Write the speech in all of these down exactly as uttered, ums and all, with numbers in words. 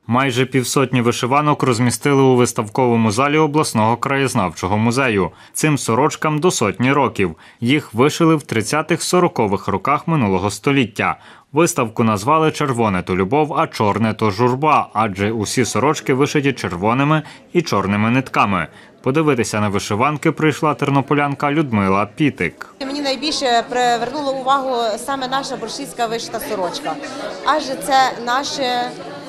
Майже півсотні вишиванок розмістили у виставковому залі обласного краєзнавчого музею. Цим сорочкам до сотні років. Їх вишили в тридцятих-сорокових роках минулого століття. Виставку назвали «Червоне – то любов, а чорне – то журба», адже усі сорочки вишиті червоними і чорними нитками. Подивитися на вишиванки прийшла тернополянка Людмила Пітик. Мені найбільше привернула увагу саме наша борщівська вишита сорочка. Адже це наше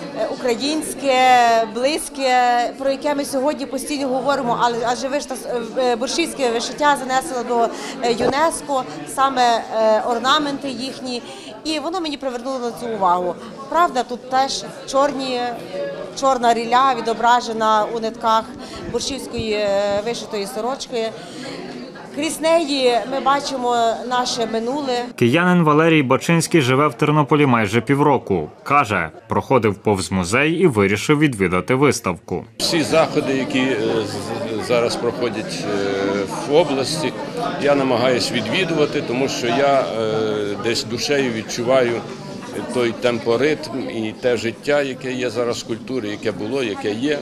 українське, близьке, про яке ми сьогодні постійно говоримо, але адже вишита, борщівське вишиття занесло до ЮНЕСКО, саме орнаменти їхні, і воно мені привернуло цю увагу. Правда, тут теж чорні, чорна ріля відображена у нитках борщівської вишитої сорочки. Крізь неї ми бачимо наше минуле. Киянин Валерій Бачинський живе в Тернополі майже півроку. Каже, проходив повз музей і вирішив відвідати виставку. Всі заходи, які зараз проходять в області, я намагаюся відвідувати, тому що я десь душею відчуваю той темпоритм і те життя, яке є зараз в культурі, яке було, яке є.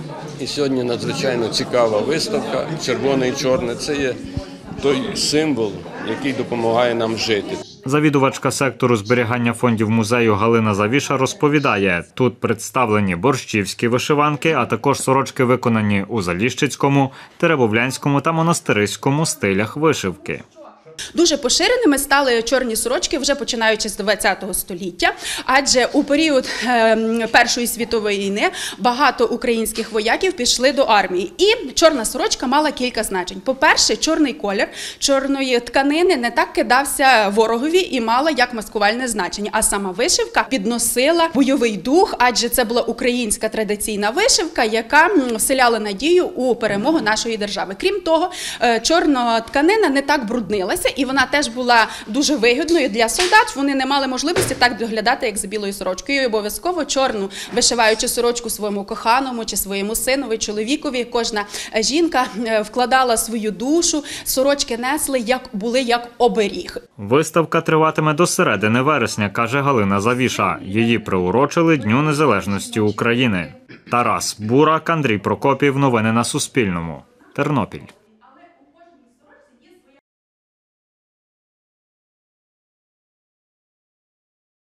І сьогодні надзвичайно цікава виставка «Червоне і чорне» – це є той символ, який допомагає нам жити. Завідувачка сектору зберігання фондів музею Галина Завіша розповідає, тут представлені борщівські вишиванки, а також сорочки виконані у заліщицькому, теребовлянському та монастириському стилях вишивки. Дуже поширеними стали чорні сорочки вже починаючи з ХХ століття, адже у період Першої світової війни багато українських вояків пішли до армії. І чорна сорочка мала кілька значень. По-перше, чорний колір чорної тканини не так кидався ворогові і мала як маскувальне значення. А сама вишивка підносила бойовий дух, адже це була українська традиційна вишивка, яка вселяла надію у перемогу нашої держави. Крім того, чорна тканина не так бруднилася, і вона теж була дуже вигідною для солдат. Вони не мали можливості так доглядати, як за білою сорочкою. І обов'язково чорну, вишиваючи сорочку своєму коханому чи своєму синові, чоловікові, кожна жінка вкладала свою душу, сорочки несли, як були як оберіг. Виставка триватиме до середини вересня, каже Галина Завіша. Її приурочили Дню Незалежності України. Тарас Бурак, Андрій Прокопів. Новини на Суспільному. Тернопіль.